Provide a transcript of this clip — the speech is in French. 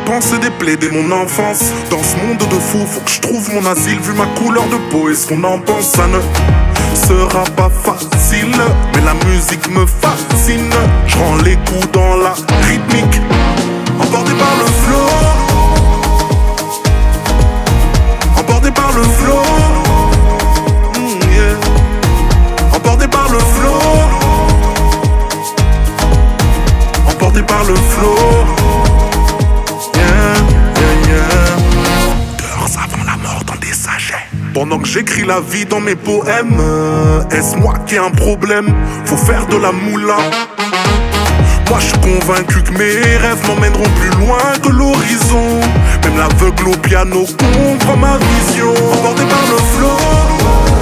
penser des plaies dès mon enfance. Dans ce monde de fous, faut que je trouve mon asile. Vu ma couleur de peau et ce qu'on en pense, ça ne sera pas facile. Mais la musique me fascine. Je rends les coups dans la rythmique. Emporté par le flow. Emporté par le flow. Yeah. Emporté par le flow. Emporté par le flow. Avant la mort dans des sachets. Pendant que j'écris la vie dans mes poèmes, est-ce moi qui ai un problème? Faut faire de la moula. Moi je suis convaincu que mes rêves m'emmèneront plus loin que l'horizon. Même l'aveugle au piano comprend ma vision. Emporté par le flow.